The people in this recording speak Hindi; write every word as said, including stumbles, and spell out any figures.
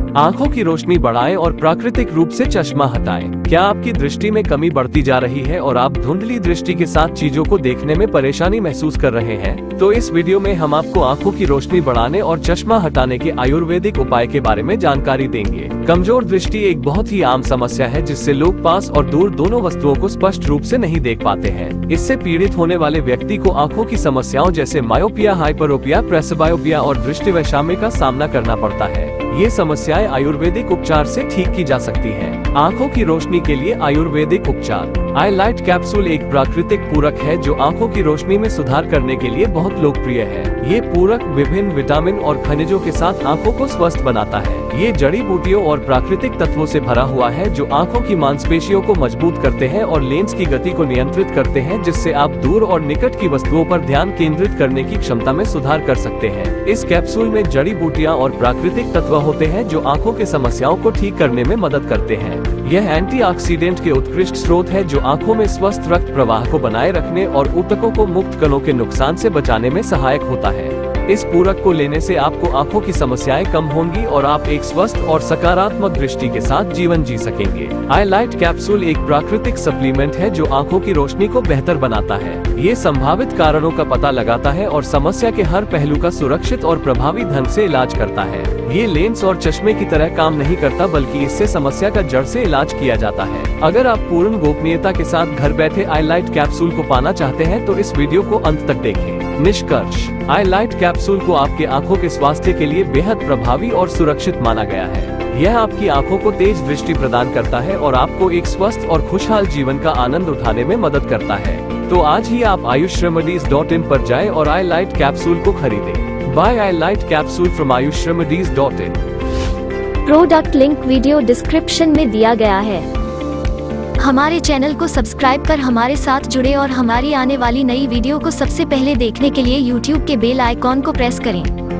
आँखों की रोशनी बढ़ाएं और प्राकृतिक रूप से चश्मा हटाएं। क्या आपकी दृष्टि में कमी बढ़ती जा रही है और आप धुंधली दृष्टि के साथ चीजों को देखने में परेशानी महसूस कर रहे हैं? तो इस वीडियो में हम आपको आँखों की रोशनी बढ़ाने और चश्मा हटाने के आयुर्वेदिक उपाय के बारे में जानकारी देंगे। कमजोर दृष्टि एक बहुत ही आम समस्या है जिससे लोग पास और दूर दोनों वस्तुओं को स्पष्ट रूप से नहीं देख पाते हैं। इससे पीड़ित होने वाले व्यक्ति को आँखों की समस्याओं जैसे मायोपिया, हाइपरोपिया, प्रेसबायोपिया और दृष्टिवैषम्य का सामना करना पड़ता है। ये समस्याएं आयुर्वेदिक उपचार से ठीक की जा सकती हैं। आँखों की रोशनी के लिए आयुर्वेदिक उपचार। आई लाइट कैप्सूल एक प्राकृतिक पूरक है जो आँखों की रोशनी में सुधार करने के लिए बहुत लोकप्रिय है। ये पूरक विभिन्न विटामिन और खनिजों के साथ आँखों को स्वस्थ बनाता है। ये जड़ी बूटियों और प्राकृतिक तत्वों से भरा हुआ है जो आँखों की मांसपेशियों को मजबूत करते हैं और लेंस की गति को नियंत्रित करते हैं, जिससे आप दूर और निकट की वस्तुओं पर ध्यान केंद्रित करने की क्षमता में सुधार कर सकते हैं। इस कैप्सूल में जड़ी बूटियाँ और प्राकृतिक तत्व होते हैं जो आँखों के समस्याओं को ठीक करने में मदद करते हैं। यह एंटीऑक्सीडेंट के उत्कृष्ट स्रोत है जो आँखों में स्वस्थ रक्त प्रवाह को बनाए रखने और ऊतकों को मुक्त कणों के नुकसान से बचाने में सहायक होता है। इस पूरक को लेने से आपको आँखों की समस्याएं कम होंगी और आप एक स्वस्थ और सकारात्मक दृष्टि के साथ जीवन जी सकेंगे। आई लाइट कैप्सूल एक प्राकृतिक सप्लीमेंट है जो आँखों की रोशनी को बेहतर बनाता है। ये संभावित कारणों का पता लगाता है और समस्या के हर पहलू का सुरक्षित और प्रभावी ढंग से इलाज करता है। ये लेंस और चश्मे की तरह काम नहीं करता, बल्कि इससे समस्या का जड़ से इलाज किया जाता है। अगर आप पूर्ण गोपनीयता के साथ घर बैठे आई लाइट कैप्सूल को पाना चाहते हैं तो इस वीडियो को अंत तक देखें। निष्कर्ष, आई लाइट कैप्सूल को आपके आँखों के स्वास्थ्य के लिए बेहद प्रभावी और सुरक्षित माना गया है। यह आपकी आँखों को तेज दृष्टि प्रदान करता है और आपको एक स्वस्थ और खुशहाल जीवन का आनंद उठाने में मदद करता है। तो आज ही आप आयुष रेमेडीज डॉट इन पर जाएं और आई लाइट कैप्सूल को खरीदें। Buy eye light capsule from Ayush remedies dot in. Product link video description में दिया गया है। हमारे चैनल को सब्सक्राइब कर हमारे साथ जुड़े और हमारी आने वाली नई वीडियो को सबसे पहले देखने के लिए यूट्यूब के बेल आइकॉन को प्रेस करें।